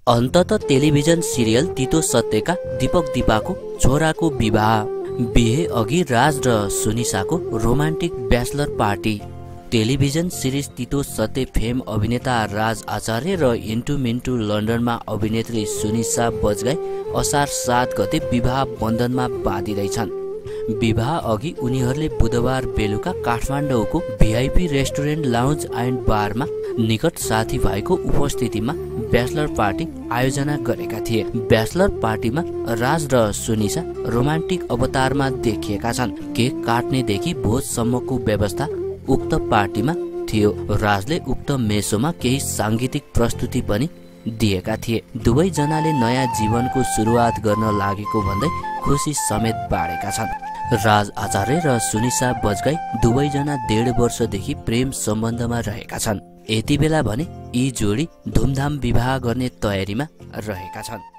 अन्तत television serial तितो सत्यका दीपक दीपाको छोराको विवाह। बिहे अघि राज र सुनिसाको romantic bachelor party. Television series Tito Satya fame अभिनेता राज आचार्य र इन्टु मिन्टु लन्डनमा अभिनेत्री सुनिसा बजगाई असार 7 गते विवाह बन्धनमा बाँधिँदैछन्। विवाह अघि उनीहरूले बुधबार बेलुका काठमाडौँको भिआइपी रेस्टुरेन्ट लाउन्ज एन्ड बारमा निकट साथीभाइको उपस्थितिमा ब्याचलर पार्टी आयोजना गरेका थिए। ब्याचलर पार्टीमा राज र सुनिसा रोमान्टिक अवतारमा देखिएका छन्। केक काट्नेदेखि भोजसम्मको व्यवस्था उक्त पार्टीमा थियो। राजले उक्त मेसोमा केही सांगीतिक प्रस्तुति पनि दिएका थिए। दुवै जनाले नयाँ जीवनको सुरुवात गर्न लागेको भन्दै खुसी समेत बाँडेका छन्। राज आचार्य र सुनिसा बजगाई दुवैजना 1.5 वर्षदेखि प्रेम सम्बन्धमा रहेका छन्। यति बेला भने यी जोडी धुमधाम विवाह गर्ने तयारीमा रहेका छन्।